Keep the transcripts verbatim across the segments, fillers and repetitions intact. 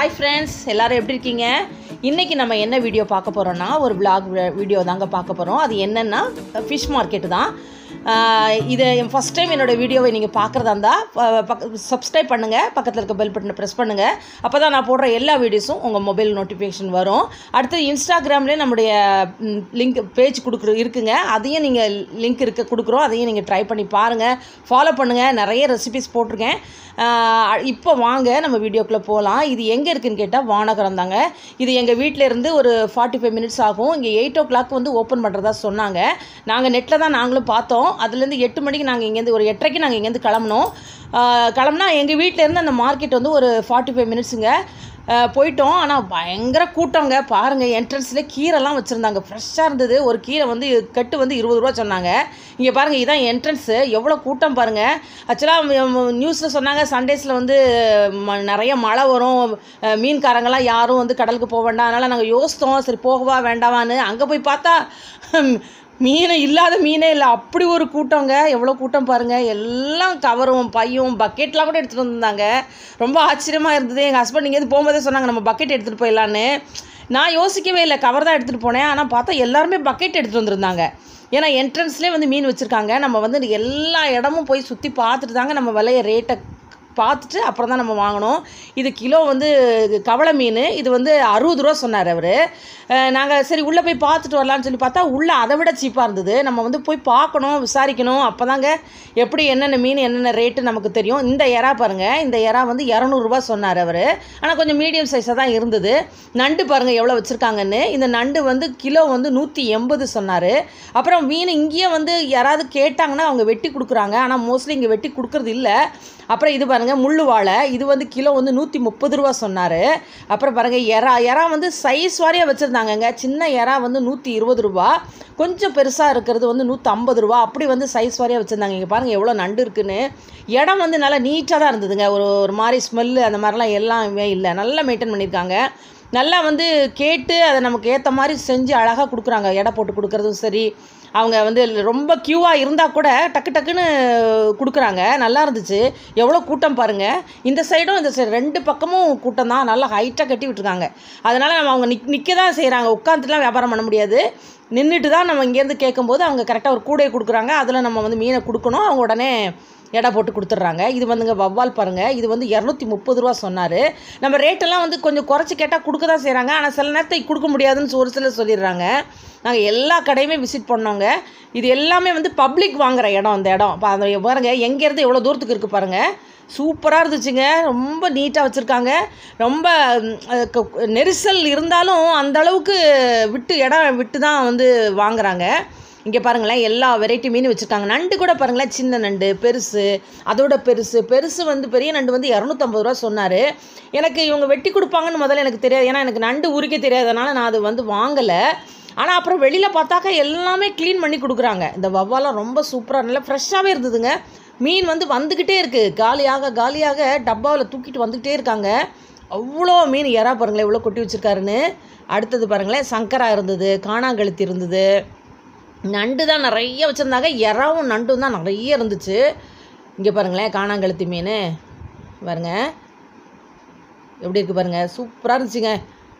Hi friends, எல்லாரும் எப்படி இருக்கீங்க? இன்னைக்கு நம்ம என்ன வீடியோ பார்க்க போறோம்னா ஒரு vlog வீடியோ தாங்க பார்க்க போறோம். அது என்னன்னா fish market தான். இது ஃபர்ஸ்ட் டைம் என்னோட வீடியோவை நீங்க பார்க்கறதா இருந்தா subscribe பண்ணுங்க, பக்கத்துல இருக்க பெல் பட்டனை பிரஸ் பண்ணுங்க. அப்பதான் நான் போடுற எல்லா வீடியோஸும் உங்க மொபைல் நோட்டிஃபிகேஷன் வரும். அடுத்து இன்ஸ்டாகிராம்லயே நம்மளுடைய லிங்க் பேஜ் கொடுக்குற இருக்குங்க. அதையும் நீங்க லிங்க் இருக்க கொடுக்குறோம். அதையும் நீங்க ட்ரை பண்ணி பாருங்க. ஃபாலோ பண்ணுங்க. நிறைய ரெசிபீஸ் போட்டிருக்கேன். இப்போ வாங்க நம்ம வீடியோக்குள்ளே போகலாம். இது எங்கே இருக்குதுன்னு கேட்டால் வானகரம் தாங்க. இது எங்கள் வீட்டிலேருந்து ஒரு ஃபார்ட்டி ஃபைவ் மினிட்ஸ் ஆகும். இங்கே எயிட் ஓ கிளாக் வந்து ஓப்பன் பண்ணுறதா சொன்னாங்க. நாங்கள் நெட்டில் தான் நாங்களும் பார்த்தோம். அதுலேருந்து எட்டு மணிக்கு நாங்கள் இங்கேருந்து ஒரு எட்டரைக்கு நாங்கள் இங்கேருந்து கிளம்புனோம். கிளம்புனா எங்கள் வீட்டிலேருந்து அந்த மார்க்கெட் வந்து ஒரு ஃபார்ட்டி ஃபைவ் மினிட்ஸுங்க போயிட்டோம். ஆனால் பயங்கர கூட்டங்க. பாருங்கள், என்ட்ரன்ஸில் கீரைலாம் வச்சுருந்தாங்க. ஃப்ரெஷ்ஷாக இருந்தது. ஒரு கீரை வந்து கட்டு வந்து இருபது ரூபா சொன்னாங்க. இங்கே பாருங்கள், இதுதான் என்ட்ரன்ஸு. எவ்வளோ கூட்டம் பாருங்கள். ஆக்சுவலாக நியூஸில் சொன்னாங்க சண்டேஸில் வந்து நிறைய மழை வரும், மீன்காரங்களாம் யாரும் வந்து கடலுக்கு போக வேண்டாம். அதனால் நாங்கள் யோசித்தோம், சரி போகவா வேண்டாவான்னு. அங்கே போய் பார்த்தா மீன் இல்லாத மீனே இல்லை. அப்படி ஒரு கூட்டங்க. எவ்வளோ கூட்டம் பாருங்கள். எல்லாம் கவரும் பையும் பக்கெட்லாம் கூட எடுத்துகிட்டு வந்திருந்தாங்க. ரொம்ப ஆச்சரியமாக இருந்தது. எங்கள் ஹஸ்பண்ட் இங்கேருந்து போகும்போதே சொன்னாங்க நம்ம பக்கெட் எடுத்துகிட்டு போயிடலான்னு. நான் யோசிக்கவே இல்லை, கவர் தான் எடுத்துகிட்டு போனேன். ஆனால் பார்த்தா எல்லாருமே பக்கெட் எடுத்துகிட்டு வந்திருந்தாங்க. ஏன்னா என்ட்ரன்ஸ்லேயே வந்து மீன் வச்சுருக்காங்க. நம்ம வந்து எல்லா இடமும் போய் சுற்றி பார்த்துட்டு தாங்க நம்ம விலைய ரேட்டை பார்த்துட்டு அப்புறம் தான் நம்ம வாங்கணும். இது கிலோ வந்து கவளை மீன். இது வந்து அறுபது ரூபா சொன்னார் அவர். நாங்கள் சரி உள்ளே போய் பார்த்துட்டு வரலான்னு சொல்லி பார்த்தா உள்ளே அதை விட சீப்பாக இருந்தது. நம்ம வந்து போய் பார்க்கணும், விசாரிக்கணும். அப்போ தாங்க எப்படி என்னென்ன மீன் என்னென்ன ரேட்டு நமக்கு தெரியும். இந்த எறா பாருங்கள், இந்த எறா வந்து இரநூறுபா சொன்னார் அவர். ஆனால் கொஞ்சம் மீடியம் சைஸாக தான் இருந்தது. நண்டு பாருங்கள் எவ்வளோ வச்சுருக்காங்கன்னு. இந்த நண்டு வந்து கிலோ வந்து நூற்றி எண்பது சொன்னார். அப்புறம் மீன் இங்கேயே வந்து யாராவது கேட்டாங்கன்னா அவங்க வெட்டி கொடுக்குறாங்க. ஆனால் மோஸ்ட்லி இங்கே வெட்டி கொடுக்குறது இல்லை. அப்புறம் இது பாருங்கள் முள்ளு வாழை. இது வந்து கிலோ வந்து நூற்றி முப்பது ரூபா சொன்னார். அப்புறம் பாருங்கள் எறா எறா வந்து சைஸ் வாரியாக வச்சுருந்தாங்கங்க. சின்ன எறா வந்து நூற்றி இருபது ரூபா, கொஞ்சம் பெருசாக இருக்கிறது வந்து நூற்றி ஐம்பது ரூபா. அப்படி வந்து சைஸ் வாரியாக வச்சுருந்தாங்க. இங்கே பாருங்கள் எவ்வளோ நண்டு இருக்குன்னு. இடம் வந்து நல்லா நீட்டாக தான் இருந்ததுங்க. ஒரு ஒரு மாதிரி ஸ்மெல்லு அந்த மாதிரிலாம் எல்லாமே இல்லை. நல்லா மெயின்டைன் பண்ணியிருக்காங்க. நல்லா வந்து கேட்டு அதை நமக்கு ஏற்ற மாதிரி செஞ்சு அழகாக கொடுக்குறாங்க. எடை போட்டு கொடுக்குறதும் சரி, அவங்க வந்து ரொம்ப க்யூவாக இருந்தால் கூட டக்கு டக்குன்னு கொடுக்குறாங்க. நல்லா இருந்துச்சு. எவ்வளோ கூட்டம் பாருங்கள். இந்த சைடும் இந்த சைடு ரெண்டு பக்கமும் கூட்டம் தான். நல்லா ஹைட்டாக கட்டி விட்டுருக்காங்க. அதனால் நம்ம அவங்க நிக் நிற்க தான் செய்கிறாங்க. உட்காந்துட்டுலாம் வியாபாரம் பண்ண முடியாது. நின்றுட்டு தான் நம்ம இங்கேருந்து கேட்கும்போது அவங்க கரெக்டாக ஒரு கூடையை கொடுக்குறாங்க. அதில் நம்ம வந்து மீனை கொடுக்கணும். அவங்க உடனே எடை போட்டு கொடுத்துட்றாங்க. இது வந்துங்க வவ்வால் பாருங்கள். இது வந்து இரநூத்தி முப்பது ரூபா சொன்னார். நம்ம ரேட்டெல்லாம் வந்து கொஞ்சம் குறைச்சி கேட்டால் கொடுக்க தான் செய்கிறாங்க. ஆனால் சில நேரத்துக்கு கொடுக்க முடியாதுன்னு ஒரு சிலர் சொல்லிடுறாங்க. நாங்கள் எல்லா கடையுமே விசிட் பண்ணோங்க. இது எல்லாமே வந்து பப்ளிக் வாங்குகிற இடம். அந்த இடம் அந்த பாருங்கள் எங்கேருந்து எவ்வளோ தூரத்துக்கு இருக்குது பாருங்கள். சூப்பராக இருந்துச்சுங்க. ரொம்ப நீட்டாக வச்சுருக்காங்க. ரொம்ப நெரிசல் இருந்தாலும் அந்த அளவுக்கு விட்டு இடம் விட்டு தான் வந்து வாங்குகிறாங்க. இங்கே பாருங்களேன், எல்லா வெரைட்டி மீன் வச்சுருக்காங்க. நண்டு கூட பாருங்களேன், சின்ன நண்டு, பெருசு, அதோட பெருசு பெருசு வந்து பெரிய நண்டு வந்து இரநூத்தம்பது ரூபா சொன்னார். எனக்கு இவங்க வெட்டி கொடுப்பாங்கன்னு முதல்ல எனக்கு தெரியாது. ஏன்னா எனக்கு நண்டு உரிக்க தெரியாதனால நான் அது வந்து வாங்கலை. ஆனால் அப்புறம் வெளியில் பார்த்தாக்கா எல்லாமே க்ளீன் பண்ணி கொடுக்குறாங்க. இந்த வவ்வாலாம் ரொம்ப சூப்பராக நல்லா ஃப்ரெஷ்ஷாகவே இருந்ததுங்க. மீன் வந்து வந்துக்கிட்டே இருக்குது. காலியாக காலியாக டப்பாவில் தூக்கிட்டு வந்துக்கிட்டே இருக்காங்க. அவ்வளோ மீன். எறா பாருங்களேன் எவ்வளோ கொட்டி வச்சுருக்காருன்னு. அடுத்தது பாருங்களேன், சங்கரா இருந்தது, காணாங்கழுத்தி இருந்தது, நண்டு தான் நிறைய வச்சுருந்தாங்க. எறாவும் நண்டும் தான் நிறைய இருந்துச்சு. இங்கே பாருங்களேன் காணாங்கழுத்தி மீன் பாருங்க எப்படி இருக்குது பாருங்கள். சூப்பராக இருந்துச்சுங்க.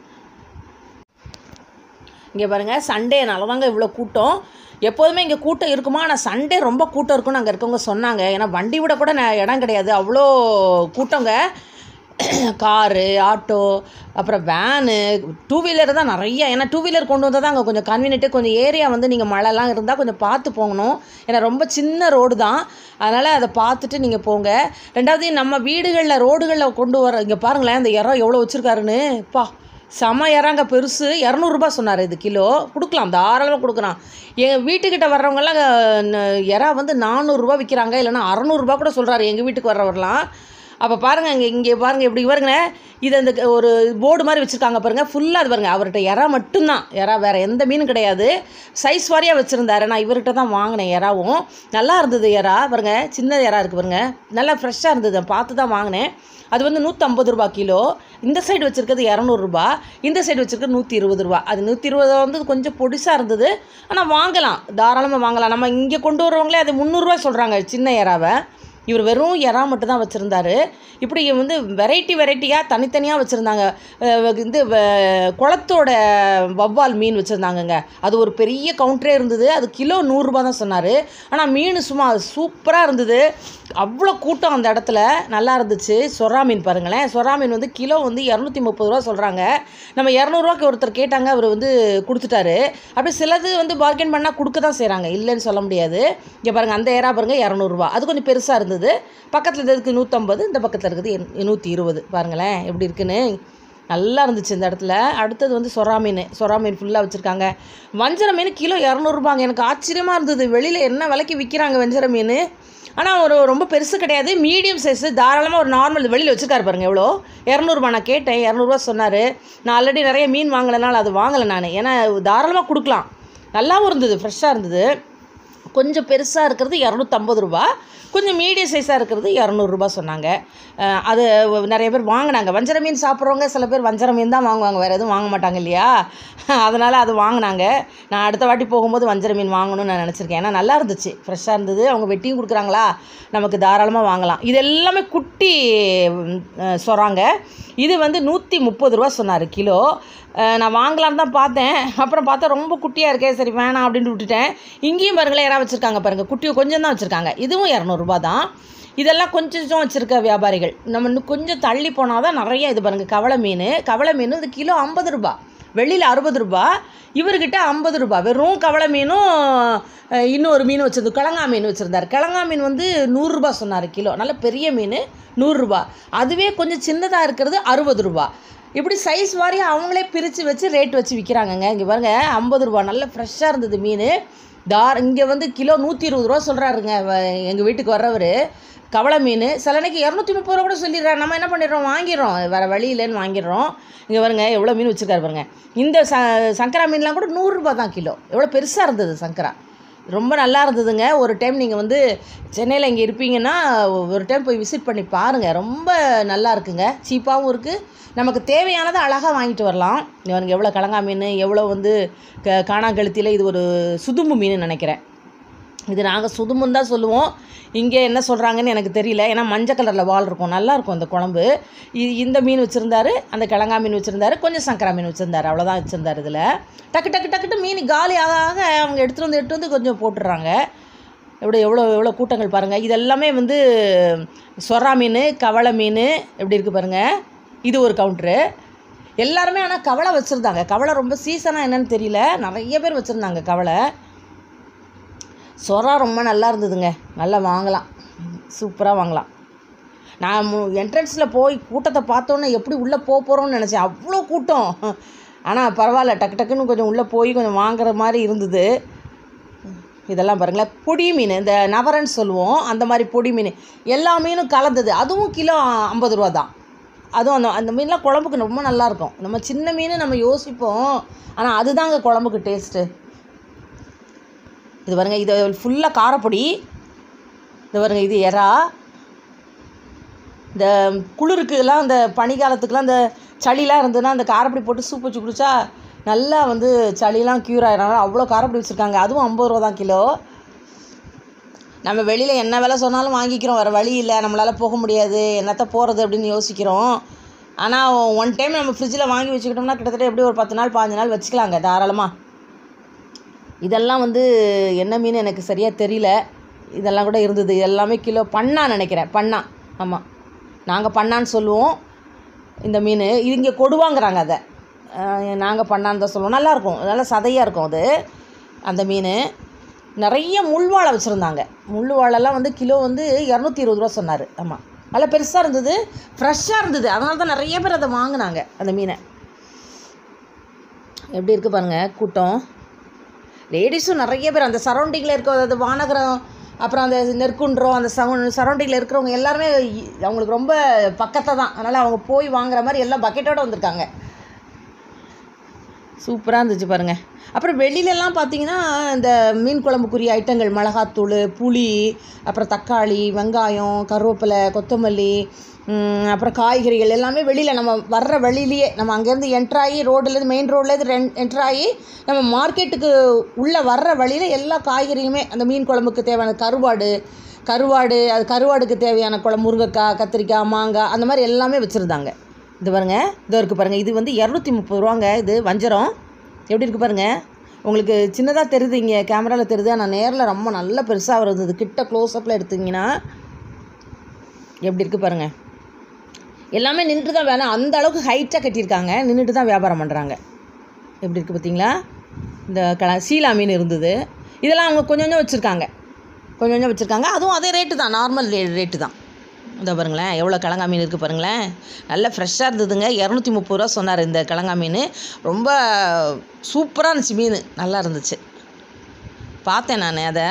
இங்கே பாருங்கள், சண்டேனால தாங்க இவ்வளோ கூட்டம். எப்போதுமே இங்கே கூட்டம் இருக்குமா, ஆனால் சண்டே ரொம்ப கூட்டம் இருக்குன்னு அங்கே இருக்கவங்க சொன்னாங்க. ஏன்னா வண்டி விட கூட இடம் கிடையாது, அவ்வளோ கூட்டங்க. காரு, ஆட்டோ, அப்புறம் வேனு, டூ வீலர் தான் நிறைய. ஏன்னா டூ வீலர் கொண்டு வந்தால் தான் அங்கே கொஞ்சம் கன்வீனியன்ட்டு. கொஞ்சம் ஏரியா வந்து நீங்கள் மழைலாம் இருந்தால் கொஞ்சம் பார்த்து போகணும். ஏன்னா ரொம்ப சின்ன ரோடு தான். அதனால் அதை பார்த்துட்டு நீங்கள் போங்க. ரெண்டாவது நம்ம வீடுகளில் ரோடுகளில் கொண்டு வர இங்கே பாருங்களேன், இந்த இறம் எவ்வளோ வச்சுருக்காருன்னு. பா செம இறாங்க. பெருசு இரநூறுபா சொன்னார். இது கிலோ கொடுக்கலாம், தாராளமாக கொடுக்குறான். எங்கள் வீட்டுக்கிட்ட வர்றவங்கெல்லாம் இறா வந்து நானூறுரூவா விற்கிறாங்க, இல்லைனா அறநூறுபா கூட சொல்கிறாரு எங்கள் வீட்டுக்கு வர்றவரெலாம். அப்போ பாருங்கள் இங்கே இங்கே பாருங்கள் எப்படி பாருங்க. இது அந்த ஒரு போர்டு மாதிரி வச்சுருக்காங்க பாருங்கள். ஃபுல்லாக அது பாருங்கள். அவர்கிட்ட எறா மட்டும்தான், எறா வேறு எந்த மீனும் கிடையாது. சைஸ் வாரியாக வச்சுருந்தாரு. நான் இவர்கிட்ட தான் வாங்கினேன். எறாவும் நல்லா இருந்தது. எறா பாருங்கள், சின்ன எறா இருக்குது பாருங்கள், நல்லா ஃப்ரெஷ்ஷாக இருந்தது. பார்த்து தான் வாங்கினேன். அது வந்து நூற்றம்பது ரூபா கிலோ. இந்த சைடு வச்சுருக்கிறது இரநூறுபா, இந்த சைடு வச்சுருக்கிறது நூற்றி இருபது ரூபா. அது நூற்றி இருபது வந்து கொஞ்சம் பொடிசாக இருந்தது. ஆனால் வாங்கலாம், தாராளமாக வாங்கலாம். நம்ம இங்கே கொண்டு வரவங்களே அது முந்நூறுரூவா சொல்கிறாங்க சின்ன எறாவை. இவர் வெறும் எறா மட்டும் தான் வச்சுருந்தாரு. இப்படி வந்து வெரைட்டி வெரைட்டியாக தனித்தனியாக வச்சுருந்தாங்க. இந்த குளத்தோட வவ்வால் மீன் வச்சுருந்தாங்கங்க. அது ஒரு பெரிய கவுண்டரே இருந்தது. அது கிலோ நூறுரூபா தான் சொன்னார். ஆனால் மீன் சும்மா சூப்பராக இருந்தது. அவ்வளோ கூட்டம் அந்த இடத்துல, நல்லா இருந்துச்சு. சொரா மீன் பாருங்களேன். சொரா மீன் வந்து கிலோ வந்து இரநூத்தி முப்பது ரூபா சொல்கிறாங்க. நம்ம இரநூறுவாக்கு ஒருத்தர் கேட்டாங்க, அவர் வந்து கொடுத்துட்டாரு. அப்படி சிலது வந்து பார்கெயின் பண்ணால் கொடுக்க தான் செய்கிறாங்க, இல்லைன்னு சொல்ல முடியாது. இங்கே பாருங்கள், அந்த ஏரா பாருங்கள் இரநூறுவா. அது கொஞ்சம் பெருசாக இருந்தது. பக்கத்தில் இருக்கிறதுக்கு நூற்றம்பது, இந்த பக்கத்தில் இருக்குது நூற்றி இருபது. பாருங்களேன் எப்படி இருக்குன்னு. நல்லா இருந்துச்சு இந்த இடத்துல. அடுத்தது வந்து சொரா மீன். சொரா மீன் ஃபுல்லாக வச்சுருக்காங்க. வஞ்சர மீன் கிலோ இரநூறுபாங்க. எனக்கு ஆச்சரியமாக இருந்தது. வெளியில் என்ன விலைக்கு விற்கிறாங்க வஞ்சர மீன். ஆனால் ஒரு ரொம்ப பெருசு கிடையாது, மீடியம் சைஸு. தாராளமாக ஒரு நார்மல் வெளியில் வச்சுருக்காரு பாருங்கள் எவ்வளோ, இரநூறுபா. நான் கேட்டேன், இரநூறுவா சொன்னார். நான் ஆல்ரெடி நிறைய மீன் வாங்கலைனால அது வாங்கலை நான். ஏன்னா தாராளமாக கொடுக்கலாம். நல்லாவும் இருந்தது, ஃப்ரெஷ்ஷாக இருந்தது. கொஞ்சம் பெருசாக இருக்கிறது இரநூத்தம்பது ரூபா, கொஞ்சம் மீடியம் சைஸாக இருக்கிறது இரநூறுபா சொன்னாங்க. அது நிறைய பேர் வாங்கினாங்க. வஞ்சர மீன் சாப்பிட்றவங்க சில பேர் வஞ்சர மீன் தான் வாங்குவாங்க, வேறு எதுவும் வாங்க மாட்டாங்க இல்லையா. அதனால் அது வாங்கினாங்க. நான் அடுத்த வாட்டி போகும்போது வஞ்சர மீன் வாங்கணும்னு நான் நினச்சிருக்கேன். ஏன்னா நல்லா இருந்துச்சு, ஃப்ரெஷ்ஷாக இருந்தது. அவங்க வெட்டியும் கொடுக்குறாங்களா, நமக்கு தாராளமாக வாங்கலாம். இது எல்லாமே குட்டி சொறாங்க. இது வந்து நூற்றி முப்பது ரூபா சொன்னார் கிலோ. நான் வாங்கலான்னு தான் பார்த்தேன். அப்புறம் பார்த்தா ரொம்ப குட்டியாக இருக்கே, சரி வேணாம் அப்படின்ட்டு விட்டுட்டேன். இங்கேயும் பாருங்களேன் யாராவது வச்சுருக்காங்க பாருங்கள். குட்டியை கொஞ்சம் தான் வச்சுருக்காங்க. இதுவும் இரநூறுபா தான். இதெல்லாம் கொஞ்சம் வச்சுருக்க வியாபாரிகள். நம்ம இன்னும் கொஞ்சம் தள்ளி போனால் தான் நிறைய. இது பாருங்கள் கவளை மீன். கவளை மீன் இது கிலோ ஐம்பது ரூபா, வெளியில் அறுபது ரூபா, இவர்கிட்ட ஐம்பது ரூபா. வெறும் கவளை மீனும் இன்னொரு மீன் வச்சுருந்து கிழங்கா மீன் வச்சுருந்தார். கிழங்கா மீன் வந்து நூறுரூபா சொன்னார் கிலோ. நல்ல பெரிய மீன் நூறுரூபா. அதுவே கொஞ்சம் சின்னதாக இருக்கிறது அறுபது ரூபா. இப்படி சைஸ் வாரியாக அவங்களே பிரித்து வச்சு ரேட் வச்சு விற்கிறாங்கங்க. இங்கே பாருங்கள் ஐம்பது ரூபா, நல்ல ஃப்ரெஷ்ஷாக இருந்தது மீன். தார் இங்கே வந்து கிலோ நூற்றி இருபது ரூபா சொல்கிறாருங்க எங்கள் வீட்டுக்கு வர்றவர். கவளை மீன் சில அன்றைக்கி இரநூத்தி முப்பது ரூபா கூட சொல்லிடுறாரு. நம்ம என்ன பண்ணிடுறோம், வாங்கிடுறோம், வேறு வழி இல்லைன்னு வாங்கிடுறோம். இங்கே பாருங்க எவ்வளோ மீன் வச்சுருக்காரு பாருங்கள். இந்த ச சங்கரா மீன்லாம் கூட நூறுரூபா தான் கிலோ. எவ்வளோ பெருசாக இருந்தது சங்கரா, ரொம்ப நல்லா இருந்ததுங்க. ஒரு டைம் நீங்கள் வந்து சென்னையில் இங்கே இருப்பீங்கன்னா ஒரு டைம் போய் விசிட் பண்ணி பாருங்கள். ரொம்ப நல்லா இருக்குங்க, சீப்பாகவும் இருக்குது. நமக்கு தேவையானதை அழகாக வாங்கிட்டு வரலாம். இவனுக்கு எவ்வளோ கிழங்கா மீன், எவ்வளோ வந்து க காணாங்கழுத்தியில் இது ஒரு சுதும்பு மீன் நினைக்கிறேன். இது நாங்கள் சுதும்புன்னு தான் சொல்லுவோம். இங்கே என்ன சொல்கிறாங்கன்னு எனக்கு தெரியல. ஏன்னா மஞ்சள் கலரில் வால் இருக்கும், நல்லாயிருக்கும் அந்த குழம்பு. இந்த மீன் வச்சுருந்தாரு, அந்த கிழங்கா மீன் வச்சுருந்தாரு, கொஞ்சம் சங்கரா மீன் வச்சுருந்தாரு, அவ்வளோதான் வச்சுருந்தார். இதில் டக்கு டக்கு டக்குட்டு மீன் காலி ஆக ஆக அவங்க எடுத்துகிட்டு வந்து எடுத்து வந்து கொஞ்சம் போட்டுடுறாங்க. எவ்வளோ எவ்வளோ எவ்வளோ கூட்டங்கள் பாருங்கள். இது எல்லாமே வந்து சொரா மீன், கவளை மீன் எப்படி இருக்குது பாருங்கள். இது ஒரு கவுண்ட்ரு. எல்லாருமே ஆனால் கவளை வச்சுருந்தாங்க. கவளை ரொம்ப சீசனாக என்னன்னு தெரியல, நிறைய பேர் வச்சுருந்தாங்க கவளை. சொரா ரொம்ப நல்லா இருந்ததுங்க, நல்லா வாங்கலாம், சூப்பராக வாங்கலாம். நான் என்ட்ரன்ஸில் போய் கூட்டத்தை பார்த்தோன்னே எப்படி உள்ளே போக போகிறோன்னு நினச்சேன், அவ்வளோ கூட்டம். ஆனால் பரவாயில்ல, டக்கு டக்குன்னு கொஞ்சம் உள்ளே போய் கொஞ்சம் வாங்குற மாதிரி இருந்தது. இதெல்லாம் பாருங்களேன், பொடி மீன், இந்த நவரன்னு சொல்லுவோம், அந்த மாதிரி பொடி மீன் எல்லா மீனும் கலந்தது. அதுவும் கிலோ ஐம்பது ரூபா தான். அதுவும் அந்த அந்த மீன்லாம் குழம்புக்கு ரொம்ப நல்லாயிருக்கும். நம்ம சின்ன மீன் நம்ம யோசிப்போம், ஆனால் அதுதாங்க குழம்புக்கு டேஸ்ட்டு. இது பாருங்கள், இது ஃபுல்லாக காரப்பொடி. இது பாருங்கள், இது எறா. இந்த குளிருக்குலாம், இந்த பனிக்காலத்துக்குலாம், இந்த சளிலாம் இருந்ததுன்னா அந்த காரப்பொடி போட்டு சூப் வச்சு குடித்தா நல்லா வந்து சளிலாம் க்யூர் ஆகிடுறாங்க. அவ்வளோ காரப்பொடி வச்சுருக்காங்க. அதுவும் ஐம்பது ரூபா தான் கிலோ. நம்ம வெளியில் என்ன விலை சொன்னாலும் வாங்கிக்கிறோம், வேறு வழி இல்லை, நம்மளால் போக முடியாது, என்னத்த போகிறது அப்படின்னு யோசிக்கிறோம். ஆனால் ஒன் டைம் நம்ம ஃப்ரிட்ஜில் வாங்கி வச்சுக்கிட்டோம்னா கிட்டத்தட்ட எப்படி ஒரு பத்து நாள் பாஞ்சு நாள் வச்சுக்கலாங்க தாராளமாக. இதெல்லாம் வந்து என்ன மீன் எனக்கு சரியாக தெரியல. இதெல்லாம் கூட இருந்தது. எல்லாமே கிலோ பண்ணா நினைக்கிறேன், பண்ணா. ஆமாம், நாங்கள் பண்ணான்னு சொல்லுவோம் இந்த மீன். இது இங்கே கொடுவாங்கிறாங்க, அதை நாங்கள் பண்ணான்னு தான் சொல்லுவோம். நல்லாயிருக்கும், நல்லா சதையாக இருக்கும் அது அந்த மீன். நிறைய முள்வாழை வச்சுருந்தாங்க. முள்வாழெல்லாம் வந்து கிலோ வந்து இரநூத்தி இருபது ரூபா சொன்னார். ஆமாம், நல்லா பெருசாக இருந்தது, ஃப்ரெஷ்ஷாக இருந்தது. அதனால தான் நிறைய பேர் அதை வாங்கினாங்க அந்த மீனை. எப்படி இருக்குது பாருங்கள் கூட்டம். லேடிஸும் நிறைய பேர் அந்த சரௌண்டிங்கில் இருக்க, அதாவது வானகரம், அப்புறம் அந்த நெற்குன்றம், அந்த சவு சரௌண்டிங்கில் இருக்கிறவங்க எல்லாருமே அவங்களுக்கு ரொம்ப பக்கத்தை தான். அதனால் அவங்க போய் வாங்குற மாதிரி எல்லாம் பக்கெட்டோடு வந்திருக்காங்க. சூப்பராக இருந்துச்சு பாருங்கள். அப்புறம் வெளியிலலாம் பார்த்தீங்கன்னா இந்த மீன் குழம்புக்குரிய ஐட்டங்கள், மிளகாத்தூள், புளி, அப்புறம் தக்காளி, வெங்காயம், கருவேப்பிலை, கொத்தமல்லி, அப்புறம் காய்கறிகள் எல்லாமே வெளியில் நம்ம வர்ற வழியிலேயே, நம்ம அங்கேருந்து என்ட்ராகி ரோடுலேருந்து மெயின் ரோட்லேருந்து ரென் என்ட்ராகி நம்ம மார்க்கெட்டுக்கு உள்ளே வர்ற வழியில் எல்லா காய்கறியுமே, அந்த மீன் குழம்புக்கு தேவையான கருவாடு, கருவாடு, அது கருவாடுக்கு தேவையான குழம்பு, முருங்கைக்காய், கத்திரிக்காய், மாங்காய் அந்த மாதிரி எல்லாமே வச்சுருந்தாங்க. இது பாருங்கள், இதோ இருக்குது பாருங்கள். இது வந்து இரநூத்தி முப்பது ரூபாங்க. இது வஞ்சரம் எப்படி இருக்குது பாருங்கள். உங்களுக்கு சின்னதாக தெரியுது, இங்கே கேமராவில் தெரியுது, ஆனால் நேரில் ரொம்ப நல்ல பெருசாக வருது. கிட்ட க்ளோஸ்அப்பில் எடுத்திங்கன்னா எப்படி இருக்குது பாருங்கள். எல்லாமே நின்றுட்டு தான் வேணாம், அந்த அளவுக்கு ஹைட்டாக கட்டியிருக்காங்க, நின்றுட்டு தான் வியாபாரம் பண்ணுறாங்க. எப்படி இருக்குது பார்த்தீங்களா. இந்த க சீலா மீன் இருந்தது. இதெல்லாம் அவங்க கொஞ்சம் கொஞ்சம் வச்சுருக்காங்க, கொஞ்சம் கொஞ்சம் வச்சுருக்காங்க. அதுவும் அதே ரேட்டு தான், நார்மல் ரே ரேட்டு தான். இந்த பாருங்களேன், எவ்வளோ கிழங்கா மீன் இருக்குது பாருங்களேன். நல்லா ஃப்ரெஷ்ஷாக இருந்ததுங்க. இரநூத்தி முப்பது ரூபா சொன்னார் இந்த கிழங்கா மீன். ரொம்ப சூப்பராக இருந்துச்சு மீன், நல்லா இருந்துச்சு. பார்த்தேன் நான் அதை.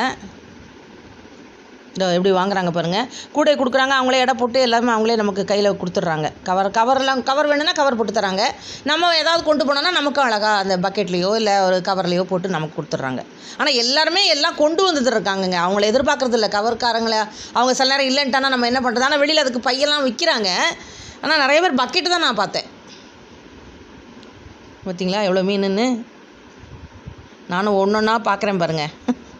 இதோ எப்படி வாங்குறாங்க பாருங்கள். கூடை கொடுக்குறாங்க, அவங்களே எடை போட்டு எல்லாமே அவங்களே நமக்கு கையில் கொடுத்துட்றாங்க. கவர் கவர்லாம் கவர் வேணும்னா கவர் போட்டு தராங்க. நம்ம ஏதாவது கொண்டு போனோன்னா நமக்கும் அழகாக அந்த பக்கெட்லேயோ இல்லை ஒரு கவர்லேயோ போட்டு நமக்கு கொடுத்துட்றாங்க. ஆனால் எல்லாருமே எல்லாம் கொண்டு வந்துட்டு இருக்காங்கங்க. அவங்கள எதிர்பார்க்குறது இல்லை கவர்காரங்கள. அவங்க சில நேரம் இல்லைன்ட்டானா நம்ம என்ன பண்ணுறது. ஆனால் வெளியில் அதுக்கு பையெல்லாம் விற்கிறாங்க. ஆனால் நிறைய பேர் பக்கெட்டு தான் நான் பார்த்தேன். பார்த்தீங்களா எவ்வளோ மீனுன்னு. நானும் ஒன்று ஒன்றா பார்க்குறேன் பாருங்கள்.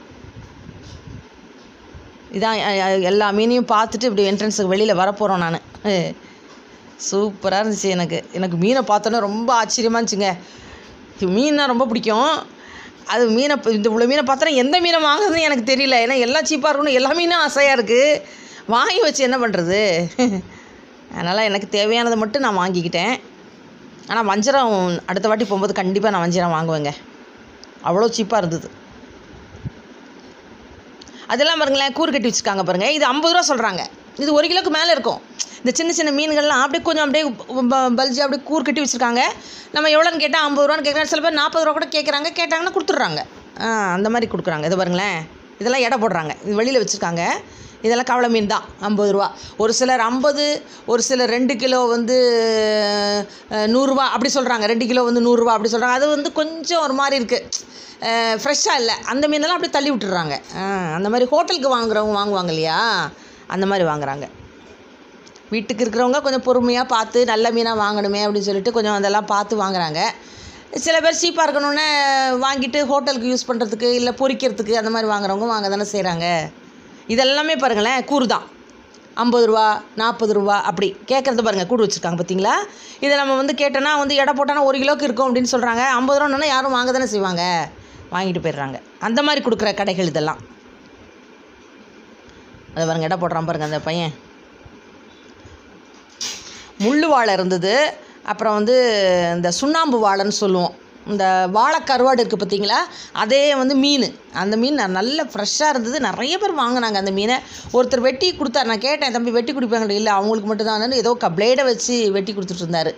இதான் எல்லா மீனையும் பார்த்துட்டு இப்படி என்ட்ரன்ஸுக்கு வெளியில் வரப்போகிறோம் நான். சூப்பராக இருந்துச்சு. எனக்கு எனக்கு மீனை பார்த்தோன்னே ரொம்ப ஆச்சரியமாக இருந்துச்சுங்க. மீன்னா ரொம்ப பிடிக்கும். அது மீனை இந்த இவ்வளோ மீனை பார்த்தோன்னா எந்த மீனை வாங்குறதுன்னு எனக்கு தெரியல. ஏன்னா எல்லாம் சீப்பாக இருக்கணும், எல்லா மீனும் ஆசையாக இருக்குது. வாங்கி வச்சு என்ன பண்ணுறது. அதனால் எனக்கு தேவையானதை மட்டும் நான் வாங்கிக்கிட்டேன். ஆனால் வஞ்சரம் அடுத்த வாட்டி போகும்போது கண்டிப்பாக நான் வஞ்சரம் வாங்குவேங்க. அவ்வளோ சீப்பாக இருந்தது. அதெல்லாம் பாருங்களேன், கூறு கட்டி வச்சுருக்காங்க பாருங்கள். இது ஐம்பது ரூபா சொல்கிறாங்க. இது ஒரு கிலோக்கு மேலே இருக்கும். இந்த சின்ன சின்ன மீன்கள்லாம் அப்படியே கொஞ்சம் அப்படியே பல்ஜி அப்படியே கூறு கட்டி வச்சுருக்காங்க. நம்ம எவ்வளோன்னு கேட்டால் ஐம்பது ரூபான்னு கேட்குறாங்க. சில பேர் நாற்பது ரூபா கூட கேட்குறாங்க. கேட்டாங்கன்னா கொடுத்துட்றாங்க. அந்த மாதிரி கொடுக்குறாங்க. இதை பாருங்களேன், இதெல்லாம் எடை போடுறாங்க. இது வெளியில் வச்சுருக்காங்க. இதெல்லாம் கவலை மீன் தான், ஐம்பது ரூபா. ஒரு சிலர் ஐம்பது, ஒரு சிலர் ரெண்டு கிலோ வந்து நூறுரூவா அப்படி சொல்கிறாங்க. ரெண்டு கிலோ வந்து நூறுரூவா அப்படி சொல்கிறாங்க. அது வந்து கொஞ்சம் ஒரு மாதிரி இருக்குது, ஃப்ரெஷ்ஷாக இல்லை. அந்த மீனெல்லாம் அப்படியே தள்ளி விட்டுறாங்க. அந்த மாதிரி ஹோட்டலுக்கு வாங்குறவங்க வாங்குவாங்க இல்லையா, அந்த மாதிரி வாங்குறாங்க. வீட்டுக்கு இருக்கிறவங்க கொஞ்சம் பொறுமையாக பார்த்து நல்ல மீனாக வாங்கணுமே அப்படின்னு சொல்லிட்டு கொஞ்சம் அதெல்லாம் பார்த்து வாங்குறாங்க. சில பேர் சீப்பாக இருக்கணுன்னு வாங்கிட்டு ஹோட்டலுக்கு யூஸ் பண்ணுறதுக்கு இல்லை பொரிக்கிறதுக்கு அந்த மாதிரி வாங்குறவங்க வாங்க தானே செய்கிறாங்க. இதெல்லாமே பாருங்களேன், கூறு தான். ஐம்பது ரூபா, நாற்பது ரூபா அப்படி கேட்குறது பாருங்கள். கூடு வச்சுருக்காங்க பார்த்தீங்களா. இதை நம்ம வந்து கேட்டோன்னா வந்து எடை போட்டோன்னா ஒரு கிலோக்கு இருக்கும் அப்படின்னு சொல்கிறாங்க. ஐம்பது ரூபான்னா யாரும் வாங்க தானே செய்வாங்க, வாங்கிட்டு போயிடுறாங்க. அந்த மாதிரி கொடுக்குற கடைகள் இதெல்லாம். அதை பாருங்கள், எடை போடுறான் பாருங்கள் அந்த பையன். முள்ளு வாழை இருந்தது. அப்புறம் வந்து இந்த சுண்ணாம்பு வாழைன்னு சொல்லுவோம். இந்த வாழை கருவாடு இருக்குது பார்த்தீங்களா, அதே வந்து மீன். அந்த மீன் நல்ல ஃப்ரெஷ்ஷாக இருந்தது. நிறைய பேர் வாங்கினாங்க அந்த மீனை. ஒருத்தர் வெட்டி கொடுத்தாரு. நான் கேட்டேன், தம்பி வெட்டி கொடுப்பாங்க. இல்லை அவங்களுக்கு மட்டும்தான். ஏதோ க பிளேடை வச்சு வெட்டி கொடுத்துட்டு இருந்தார்.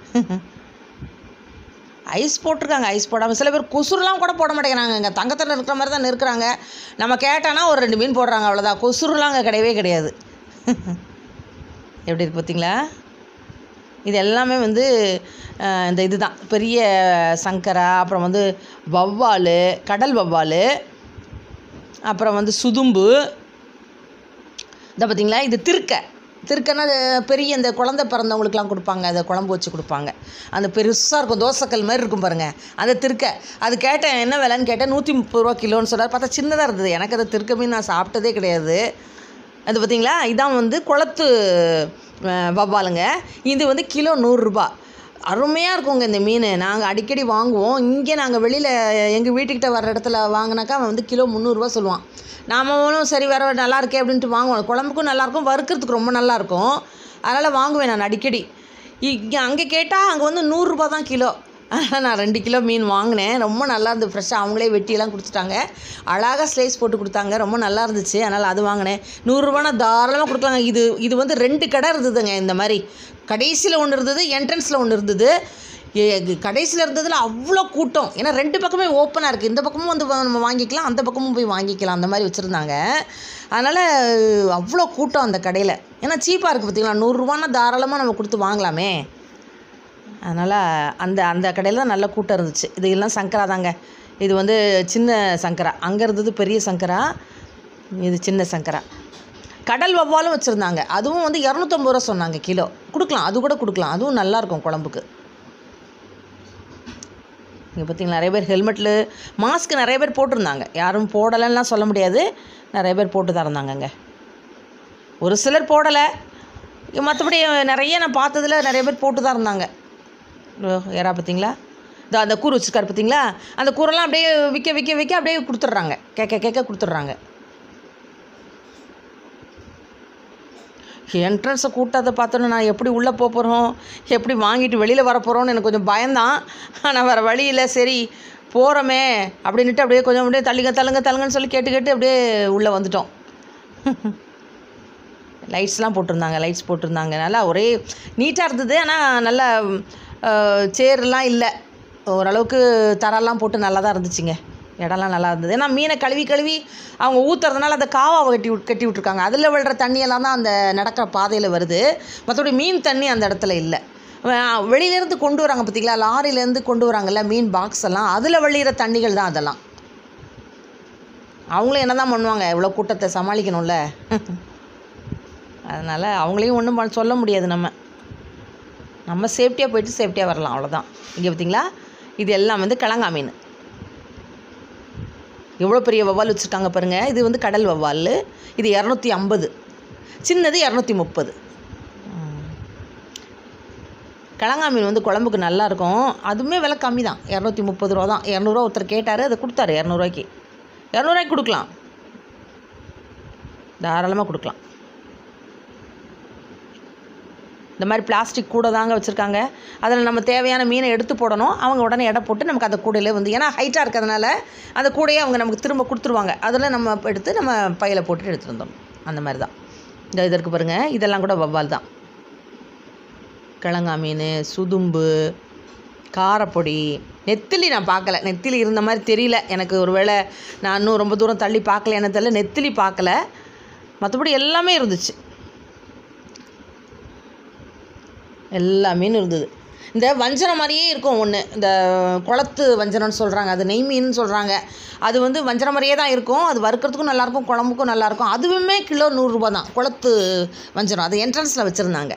ஐஸ் போட்டிருக்காங்க, ஐஸ் போடாமல். சில பேர் கொசுரெலாம் கூட போட மாட்டேங்கிறாங்க. இங்கே தங்கத்தில் இருக்கிற மாதிரி தான் இருக்கிறாங்க. நம்ம கேட்டோன்னா ஒரு ரெண்டு மீன் போடுறாங்க, அவ்வளோதான். கொசுரெலாம் அங்கே கிடையவே கிடையாது. எப்படி இருக்குது பார்த்தீங்களா. இது எல்லாமே வந்து இந்த இது தான் பெரிய சங்கரா, அப்புறம் வந்து வவ்வால், கடல் வவ்வால், அப்புறம் வந்து சுதும்பு. இதை பார்த்திங்களா, இது திருக்கை. திருக்கைன்னா பெரிய இந்த குழந்தை பிறந்தவங்களுக்குலாம் கொடுப்பாங்க, அதை குழம்பு வச்சு கொடுப்பாங்க. அந்த பெருசாக இருக்கும், தோசைக்கல் மாதிரி இருக்கும் பாருங்கள், அந்த திருக்கை. அது கேட்டேன் என்ன விலைன்னு கேட்டேன். நூற்றி முப்பது ரூபா கிலோன்னு சொன்னார். பார்த்தா சின்னதாக இருந்தது. எனக்கு அதை திருக்கை மீன் நான் சாப்பிட்டதே கிடையாது. அது பார்த்திங்களா, இதான் வந்து குளத்து வவ்வாலுங்க. இது வந்து கிலோ நூறுரூபா. அருமையாக இருக்குங்க இந்த மீன். நாங்கள் அடிக்கடி வாங்குவோம். இங்கே நாங்கள் வெளியில் எங்கள் வீட்டுக்கிட்ட வர இடத்துல வாங்கினாக்கா அவன் வந்து கிலோ முந்நூறுரூவா சொல்லுவான். நாமளும் சரி வர நல்லா இருக்கே அப்படின்ட்டு வாங்குவோம். குழம்புக்கும் நல்லாயிருக்கும், வறுக்கிறதுக்கு ரொம்ப நல்லாயிருக்கும். அதனால் வாங்குவேன் நான் அடிக்கடி. இங்கே அங்கே கேட்டால் அங்கே வந்து நூறுரூபா தான் கிலோ. அதனால் நான் ரெண்டு கிலோ மீன் வாங்கினேன். ரொம்ப நல்லா இருந்தது. ஃப்ரெஷ்ஷாக அவங்களே வெட்டியெல்லாம் கொடுத்துட்டாங்க. அழகாக ஸ்லைஸ் போட்டு கொடுத்தாங்க. ரொம்ப நல்லா இருந்துச்சு. அதனால் அது வாங்கினேன். நூறுரூவானா தாராளமாக கொடுக்கலாங்க. இது இது வந்து ரெண்டு கடை இருந்ததுங்க. இந்த மாதிரி கடைசியில் ஒன்று இருந்தது, என்ட்ரன்ஸில் ஒன்று இருந்தது. கடைசியில் இருந்ததில் அவ்வளோ கூட்டம். ஏன்னா ரெண்டு பக்கமே ஓப்பனாக இருக்குது. இந்த பக்கமும் வந்து நம்ம வாங்கிக்கலாம், அந்த பக்கமும் போய் வாங்கிக்கலாம். அந்த மாதிரி வச்சுருந்தாங்க. அதனால் அவ்வளோ கூட்டம் அந்த கடையில். ஏன்னா சீப்பாக இருக்குது பார்த்திங்களா. நூறுரூவானா தாராளமாக நம்ம கொடுத்து வாங்கலாமே. அதனால் அந்த அந்த கடையில் தான் நல்ல கூட்டம் இருந்துச்சு. இது எல்லாம் சங்கரா தாங்க. இது வந்து சின்ன சங்கரா. அங்கே இருந்தது பெரிய சங்கரா, இது சின்ன சங்கரா. கடல் வவ்வாலும் வச்சுருந்தாங்க. அதுவும் வந்து இரநூத்தம்பது ரூபா சொன்னாங்க கிலோ. கொடுக்கலாம், அது கூட கொடுக்கலாம். அதுவும் நல்லாயிருக்கும் குழம்புக்கு. இங்கே பார்த்திங்களா, நிறைய பேர் ஹெல்மெட்டில் மாஸ்க் நிறைய பேர் போட்டிருந்தாங்க. யாரும் போடலைன்னா சொல்ல முடியாது, நிறைய பேர் போட்டு தான் இருந்தாங்கங்க. ஒரு சிலர் போடலை, மற்றபடி நிறைய நான் பார்த்ததில் நிறைய பேர் போட்டு தான் இருந்தாங்க. யாரா பார்த்தீங்களா, இந்த அந்த கூறு வச்சுருக்காரு பார்த்தீங்களா, அந்த கூரெல்லாம் அப்படியே விற்க விற்க விற்க அப்படியே கொடுத்துட்றாங்க, கேட்க கேட்க கொடுத்துட்றாங்க. என்ட்ரன்ஸை கூட்டாத பார்த்தோன்னு நான் எப்படி உள்ளே போக போகிறோம், எப்படி வாங்கிட்டு வெளியில் வர போகிறோன்னு எனக்கு கொஞ்சம் பயம்தான். ஆனால் வேறு வழி இல்லை, சரி போகிறோமே அப்படின்ட்டு அப்படியே கொஞ்சம் அப்படியே தள்ளுங்க தள்ளுங்க தள்ளுங்கன்னு சொல்லி கேட்டு கேட்டு அப்படியே உள்ளே வந்துட்டோம். லைட்ஸ்லாம் போட்டிருந்தாங்க, லைட்ஸ் போட்டிருந்தாங்க, நல்லா ஒரே நீட்டாக இருந்தது. ஆனால் நல்லா சேர்லாம் இல்லை, ஓரளவுக்கு தரெல்லாம் போட்டு நல்லா தான் இருந்துச்சுங்க. இடம்லாம் நல்லா இருந்தது. ஏன்னா மீனை கழுவி கழுவி அவங்க ஊற்றுறதுனால அந்த காவாவை கட்டி விட் கட்டி விட்ருக்காங்க. அதில் விழுற தண்ணியெல்லாம் தான் அந்த நடக்கிற பாதையில் வருது. மற்றபடி மீன் தண்ணி அந்த இடத்துல இல்லை. வெளியிலேருந்து கொண்டு வராங்க பார்த்திங்களா, லாரியிலேருந்து கொண்டு வராங்கல்ல மீன் பாக்ஸ் எல்லாம், அதில் வெளியிற தண்ணிகள் தான் அதெல்லாம். அவங்களும் என்ன தான் பண்ணுவாங்க, இவ்வளோ கூட்டத்தை சமாளிக்கணும்ல. அதனால் அவங்களையும் ஒன்றும் சொல்ல முடியாது. நம்ம நம்ம சேஃப்டியாக போயிட்டு சேஃப்டியாக வரலாம், அவ்வளோதான். இங்கே பார்த்திங்களா, இது எல்லாம் வந்து கிழங்கா மீன். எவ்வளோ பெரிய வவ்வால் வச்சுருக்காங்க பாருங்கள். இது வந்து கடல் வவ்வால். இது இரநூத்தி ஐம்பது, சின்னது இரநூத்தி முப்பது. கிழங்கா மீன் வந்து குழம்புக்கு நல்லாயிருக்கும். அதுவுமே விலை கம்மி தான், இரநூத்தி முப்பது ரூபா தான். இரநூறுவா ஒருத்தர் கேட்டார், அதை கொடுத்தாரு. இரநூறுவாய்க்கு இரநூறுவாய்க்கு கொடுக்கலாம், தாராளமாக கொடுக்கலாம். இந்த மாதிரி பிளாஸ்டிக் கூட தாங்க வச்சுருக்காங்க. அதில் நம்ம தேவையான மீனை எடுத்து போடணும். அவங்க உடனே எடை போட்டு நமக்கு அந்த கூடையில் வந்து, ஏன்னா ஹைட்டாக இருக்கிறதுனால அந்த கூடையை அவங்க நமக்கு திரும்ப கொடுத்துருவாங்க. அதில் நம்ம எடுத்து நம்ம பையில் போட்டுட்டு எடுத்துகிட்டு வந்தோம். அந்த மாதிரி தான் இந்த இதற்கு பாருங்கள், இதெல்லாம் கூட வவ்வால் தான். கிழங்கா மீன், சுதும்பு, காரப்பொடி, நெத்திலி நான் பார்க்கல. நெத்திலி இருந்த மாதிரி தெரியல எனக்கு. ஒரு வேளை நான் இன்னும் ரொம்ப தூரம் தள்ளி பார்க்கல, என்ன தெரியல. நெத்திலி பார்க்கல, மற்றபடி எல்லாமே இருந்துச்சு. எல்லா மீனும் இருந்தது. இந்த வஞ்சரம் மாதிரியே இருக்கும் ஒன்று, இந்த குளத்து வஞ்சரம்னு சொல்கிறாங்க, அது நெய் மீன் சொல்கிறாங்க. அது வந்து வஞ்சரம் மாதிரியே தான் இருக்கும். அது வறுக்கிறதுக்கும் நல்லாயிருக்கும், குழம்புக்கும் நல்லாயிருக்கும். அதுவுமே கிலோ நூறுரூபா தான், குளத்து வஞ்சரம். அது என்ட்ரன்ஸில் வச்சுருந்தாங்க,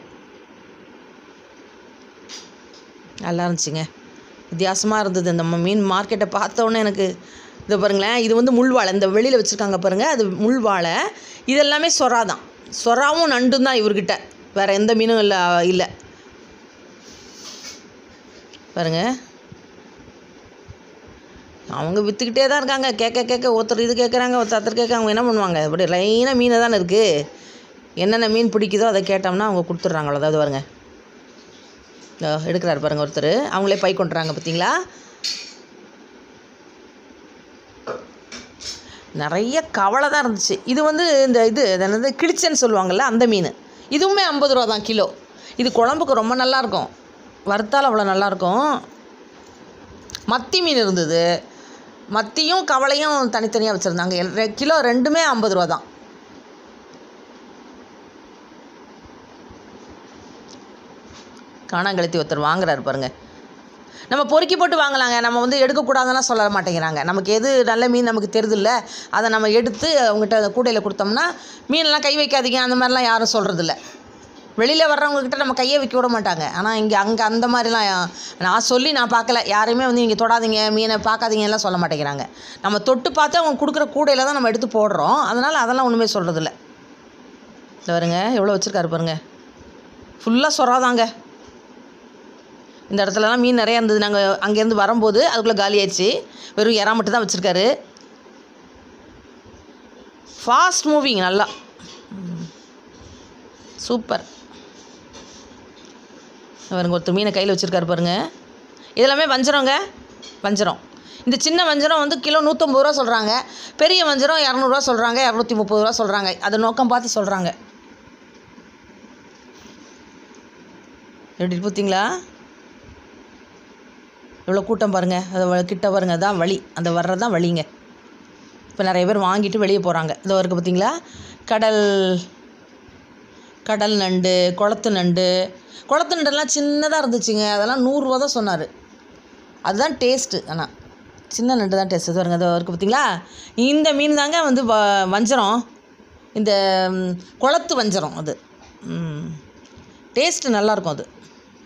நல்லா இருந்துச்சுங்க. வித்தியாசமாக இருந்தது இந்த மீன் மார்க்கெட்டை பார்த்தோன்னே எனக்கு. இதை பாருங்களேன், இது வந்து முள்வாழை, இந்த வெளியில் வச்சுருக்காங்க பாருங்கள், அது முள்வாழை. இது எல்லாமே சொரா தான். சொராவும் நண்டும் தான் இவர்கிட்ட, வேறு எந்த மீனும் இல்லை இல்லை பாருங்க. அவங்க விற்றுக்கிட்டே தான் இருக்காங்க, கேட்க கேட்க ஒருத்தர் இது கேட்குறாங்க, ஒருத்தர் கேட்க. அவங்க என்ன பண்ணுவாங்க, இப்படி லைனாக மீனை தானே இருக்குது, என்னென்ன மீன் பிடிக்குதோ அதை கேட்டோம்னா அவங்க கொடுத்துட்றாங்க. அவ்வளோதாவது பாருங்க, எடுக்கிறாரு பாருங்கள் ஒருத்தர். அவங்களே பை கொண்டுறாங்க பார்த்தீங்களா. நிறைய கவலை தான் இருந்துச்சு. இது வந்து இந்த இது என்னது கிழிச்சன்னு சொல்லுவாங்கள்ல, அந்த மீன். இதுவுமே ஐம்பது ரூபா தான் கிலோ. இது குழம்புக்கு ரொம்ப நல்லாயிருக்கும், வறுத்தால் அவ்வளோ நல்லாயிருக்கும். மத்தி மீன் இருந்தது, மத்தியும் கவலையும் தனித்தனியாக வச்சுருந்தாங்க. கிலோ ரெண்டுமே ஐம்பது ரூபா தான். காணாங்கழுத்தி ஒருத்தர் வாங்குறாரு பாருங்கள். நம்ம பொறுக்கி போட்டு வாங்கலாங்க, நம்ம வந்து எடுக்கக்கூடாதுன்னா சொல்ல மாட்டேங்கிறாங்க. நமக்கு எது நல்ல மீன் நமக்கு தெரியுதில்ல, அதை நம்ம எடுத்து அவங்ககிட்ட அந்த கூடையில் கொடுத்தோம்னா, மீனெல்லாம் கை வைக்காதீங்க அந்த மாதிரிலாம் யாரும் சொல்கிறதில்ல. வெளியில் வர்றவங்கக்கிட்ட நம்ம கையை வைக்க விட மாட்டாங்க. ஆனால் இங்கே அங்கே அந்த மாதிரிலாம் நான் சொல்லி நான் பார்க்கல. யாரையுமே வந்து நீங்கள் தொடாதீங்க, மீனை பார்க்காதீங்கலாம் சொல்ல மாட்டேங்கிறாங்க. நம்ம தொட்டு பார்த்து அவங்க கொடுக்குற கூடையில் தான் நம்ம எடுத்து போடுறோம். அதனால் அதெல்லாம் ஒன்றுமே சொல்கிறதில்ல. இந்த பாருங்க எவ்வளோ வச்சுருக்காரு பாருங்கள், ஃபுல்லாக சொராதாங்க. இந்த இடத்துலலாம் மீன் நிறையா இருந்தது. நாங்கள் அங்கேருந்து வரும்போது அதுக்குள்ளே காலி ஆயிடுச்சு. வெறும் இறா மட்டும் தான் வச்சுருக்காரு. ஃபாஸ்ட் மூவிங், நல்லா சூப்பர். பாருங்க ஒருத்தர் மீனை கையில் வச்சுருக்காரு பாருங்கள். இதெல்லாமே வஞ்சரங்க, வஞ்சரம். இந்த சின்ன வஞ்சரம் வந்து கிலோ நூற்றம்பது ரூபா சொல்கிறாங்க, பெரிய வஞ்சரம் இரநூறுவா சொல்கிறாங்க, இரநூத்தி முப்பது ரூபா சொல்கிறாங்க. அதை நோக்கம் பார்த்து சொல்கிறாங்க. எப்படி பார்த்தீங்களா, இவ்வளோ கூட்டம் பாருங்கள். அதை கிட்ட பாருங்கள், தான் வழி, அந்த வர்றது தான் வழிங்க. இப்போ நிறைய பேர் வாங்கிட்டு வெளியே போகிறாங்க. இதோ இருக்குது பார்த்தீங்களா, கடல் கடல் நண்டு, குளத்து நண்டு. குளத்து நண்டெல்லாம் சின்னதாக இருந்துச்சுங்க, அதெல்லாம் நூறுரூவா தான் சொன்னார். அதுதான் டேஸ்ட்டு. ஆனால் சின்ன நண்டு தான் டேஸ்ட்டு. பாருங்க அதை இருக்குது பார்த்தீங்களா. இந்த மீன் தாங்க வந்து வ வஞ்சரம், இந்த குளத்து வஞ்சரம். அது டேஸ்ட்டு நல்லாயிருக்கும். அது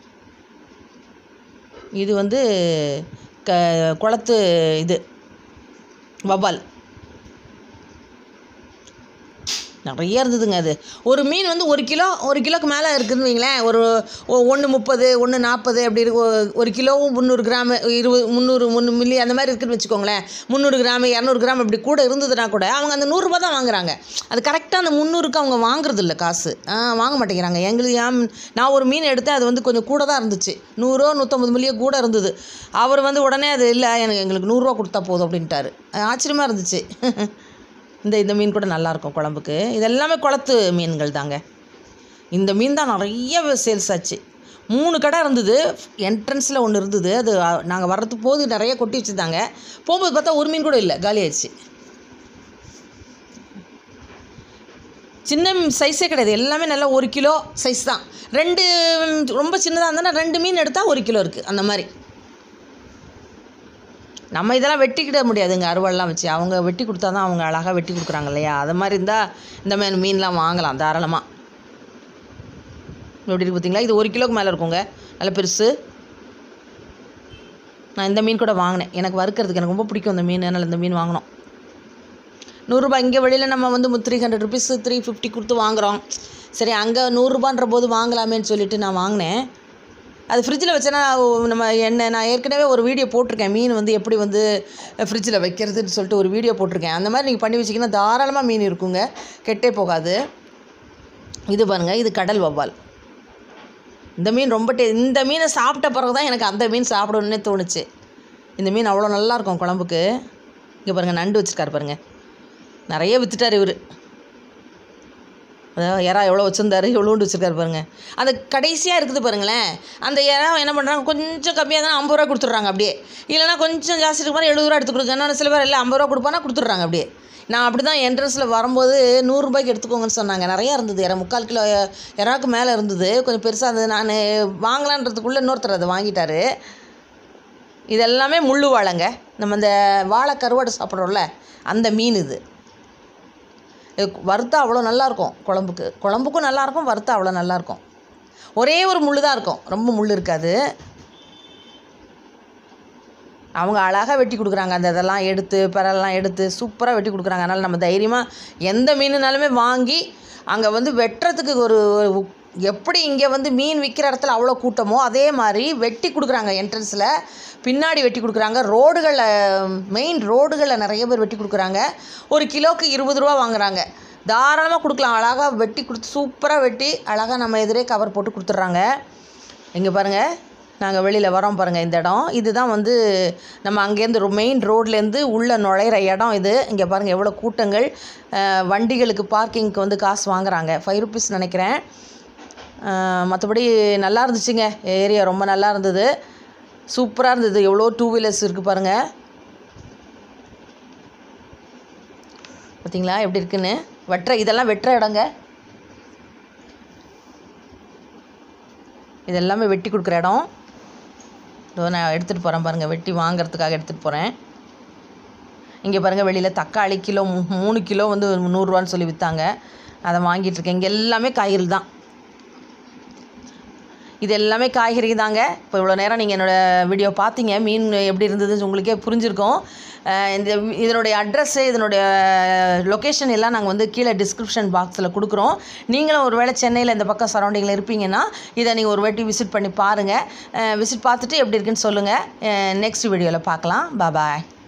இது வந்து க குளத்து இது வவ்வால். நிறைய இருந்ததுங்க. அது ஒரு மீன் வந்து ஒரு கிலோ ஒரு கிலோக்கு மேலே இருக்குதுன்னு வைங்களேன். ஒரு ஒன்று முப்பது ஒன்று நாற்பது அப்படி இருக்கு. ஒரு கிலோவும் முந்நூறு கிராமு இருபது முந்நூறு முந்நூறு மில்லி அந்த மாதிரி இருக்குதுன்னு வச்சுக்கோங்களேன். முந்நூறு கிராமு இரநூறு கிராம் இப்படி கூட இருந்ததுன்னா கூட அவங்க அந்த நூறுரூபா தான் வாங்குறாங்க. அது கரெக்டாக அந்த முந்நூறுக்கு அவங்க வாங்குறது இல்லை காசு, வாங்க மாட்டேங்கிறாங்க. எங்களுக்கு ஏன் நான் ஒரு மீன் எடுத்தேன், அது வந்து கொஞ்சம் கூட தான் இருந்துச்சு, நூறோ நூற்றம்பது மில்லியோ கூட இருந்தது. அவர் வந்து உடனே அது இல்லை எனக்கு எங்களுக்கு நூறுரூவா கொடுத்தா போதும் அப்படின்ட்டாரு. ஆச்சரியமாக இருந்துச்சு. இந்த இந்த மீன் கூட நல்லாயிருக்கும் குழம்புக்கு. இது எல்லாமே குளத்து மீன்கள் தாங்க. இந்த மீன் தான் நிறைய சேல்ஸ் ஆச்சு. மூணு கடை இருந்தது. என்ட்ரன்ஸில் ஒன்று இருந்தது, அது நாங்கள் வர்றதுக்கு போது நிறைய கொட்டி வச்சுருந்தாங்க. போகும்போது பார்த்தா ஒரு மீன் கூட இல்லை, காலி ஆயிடுச்சு. சின்ன சைஸே கிடையாது, எல்லாமே நல்லா ஒரு கிலோ சைஸ் தான். ரெண்டு ரொம்ப சின்னதாக இருந்ததுன்னா ரெண்டு மீன் எடுத்தால் ஒரு கிலோ இருக்குது அந்த மாதிரி. நம்ம இதெல்லாம் வெட்டிக்கிட முடியாதுங்க அறுவாள்லாம் வச்சு. அவங்க வெட்டி கொடுத்தா தான் அவங்க அழகாக வெட்டி கொடுக்குறாங்க இல்லையா. அது மாதிரி இருந்தால் இந்த மாதிரி மீன்லாம் வாங்கலாம் தாராளமாக. எப்படி இருக்கு பார்த்தீங்களா? இது ஒரு கிலோக்கு மேலே இருக்குங்க, நல்ல பெருசு. நான் இந்த மீன் கூட வாங்கினேன், எனக்கு வறுக்கிறதுக்கு எனக்கு ரொம்ப பிடிக்கும் இந்த மீன், அதனால் இந்த மீன் வாங்கினோம். நூறுரூபா இங்கே வெளியில் நம்ம வந்து three hundred rupees three fifty கொடுத்து வாங்குகிறோம். சரி, அங்கே நூறுரூபான்ற போது வாங்கலாமேன்னு சொல்லிவிட்டு நான் வாங்கினேன். அது ஃப்ரிட்ஜில் வச்சேன்னா நம்ம என்ன நான் ஏற்கனவே ஒரு வீடியோ போட்டிருக்கேன், மீன் வந்து எப்படி வந்து ஃப்ரிட்ஜில் வைக்கிறதுன்னு சொல்லிட்டு ஒரு வீடியோ போட்டிருக்கேன். அந்த மாதிரி நீங்கள் பண்ணி வச்சிங்கன்னா தாராளமாக மீன் இருக்குங்க, கெட்டே போகாது. இது பாருங்கள், இது கடல் வவ்வால். இந்த மீன் ரொம்ப டே இந்த மீனை சாப்பிட்ட பிறகு தான் எனக்கு அந்த மீன் சாப்பிடணுன்னே தோணுச்சு. இந்த மீன் அவ்வளோ நல்லாயிருக்கும் குழம்புக்கு. இங்கே பாருங்கள், நண்டு வச்சுருக்காரு பாருங்கள், நிறைய விற்றுட்டார் இவர். அதாவது எறா எவ்வளோ வச்சுருந்தாரு, எவ்வளோண்டு வச்சுருக்காரு பாருங்கள். அந்த கடைசியாக இருக்குது பாருங்களேன், அந்த எறா என்ன பண்ணுறாங்க, கொஞ்சம் கம்மியாக தானே ஐம்பது ரூபா கொடுத்துட்றாங்க அப்படியே. இல்லைனா கொஞ்சம் ஜாஸ்தி இருக்கு மாதிரி எழுபது ரூபா எடுத்து கொடுங்க. நான் சில பேர் இல்லை ஐம்பது ரூபா கொடுப்பானா கொடுத்துட்றாங்க அப்படியே. நான் அப்படி தான் என்ட்ரன்ஸில் வரும்போது நூறுரூபாய்க்கு எடுத்துக்கோங்கன்னு சொன்னாங்க. நிறையா இருந்தது எறா, முக்கால் கிலோ எறாவுக்கு மேலே இருந்தது, கொஞ்சம் பெருசாக இருந்தது. நான் வாங்கலான்றதுக்குள்ளே இன்னொருத்தர் அதை வாங்கிட்டார். இதெல்லாமே முள்ளு வாழைங்க, நம்ம இந்த வாழை கருவாடு சாப்பிட்றோம்ல அந்த மீன். இது வறுத்தா அவ்வளோ நல்லாயிருக்கும் குழம்புக்கு, குழம்புக்கும் நல்லாயிருக்கும், வறுத்தா அவ்வளோ நல்லாயிருக்கும். ஒரே ஒரு முள் தான் இருக்கும், ரொம்ப முள் இருக்காது. அவங்க அழகாக வெட்டி கொடுக்குறாங்க, அந்த இதெல்லாம் எடுத்து பரெல்லாம் எடுத்து சூப்பராக வெட்டி கொடுக்குறாங்க. அதனால் நம்ம தைரியமாக எந்த மீனுனாலுமே வாங்கி அங்கே வந்து வெட்டுறதுக்கு ஒரு எப்படி இங்கே வந்து மீன் விற்கிற இடத்துல அவ்வளோ கூட்டமோ அதே மாதிரி வெட்டி கொடுக்குறாங்க. என்ட்ரன்ஸில் பின்னாடி வெட்டி கொடுக்குறாங்க, ரோடுகளில் மெயின் ரோடுகளில் நிறைய பேர் வெட்டி கொடுக்குறாங்க. ஒரு கிலோவுக்கு இருபது ரூபா வாங்குகிறாங்க. தாராளமாக கொடுக்கலாம், அழகாக வெட்டி கொடுத்து சூப்பராக வெட்டி அழகாக நம்ம எதிரே கவர் போட்டு கொடுத்துட்றாங்க. இங்கே பாருங்கள், நாங்கள் வெளியில் வரோம் பாருங்கள், இந்த இடம் இதுதான் வந்து நம்ம அங்கேருந்து மெயின் ரோட்லேருந்து உள்ளே நுழையிற இடம் இது. இங்கே பாருங்கள் எவ்வளோ கூட்டங்கள். வண்டிகளுக்கு பார்க்கிங்க்கு வந்து காசு வாங்குகிறாங்க, ஃபைவ் ருபீஸ் நினைக்கிறேன். மற்றபடி நல்லா இருந்துச்சுங்க, ஏரியா ரொம்ப நல்லா இருந்தது, சூப்பராக இருந்தது. எவ்வளோ டூ வீலர்ஸ் இருக்குது பாருங்கள், பார்த்தீங்களா எப்படி இருக்குன்னு. வெட்டுற இதெல்லாம் வெட்டுற இடங்க, இதெல்லாமே வெட்டி கொடுக்குற இடம். இதோ நான் எடுத்துகிட்டு போகிறேன் பாருங்கள், வெட்டி வாங்கிறதுக்காக எடுத்துகிட்டு போகிறேன். இங்கே பாருங்கள், வெளியில் தக்காளி கிலோ மூணு கிலோ வந்து நூறுரூவான்னு சொல்லி விற்றாங்க, அதை வாங்கிட்டுருக்கேன். இங்கே எல்லாமே காய்கறி தான், இது எல்லாமே காய்கறி தாங்க. இப்போ இவ்வளோ நேரம் நீங்கள் என்னோடய வீடியோ பார்த்தீங்க, மீன் எப்படி இருந்ததுன்னு உங்களுக்கே புரிஞ்சிருக்கும். இந்த இதனுடைய அட்ரஸ்ஸு, இதனுடைய லொக்கேஷன் எல்லாம் நாங்கள் வந்து கீழே டிஸ்கிரிப்ஷன் பாக்ஸில் கொடுக்குறோம். நீங்களும் ஒரு வேளை சென்னையில் இந்த பக்கம் சரௌண்டிங்கில் இருப்பீங்கன்னா இதை நீங்கள் ஒரு வாட்டி விசிட் பண்ணி பாருங்கள். விசிட் பார்த்துட்டு எப்படி இருக்குன்னு சொல்லுங்கள். நெக்ஸ்ட் வீடியோவில் பார்க்கலாம். பாய்.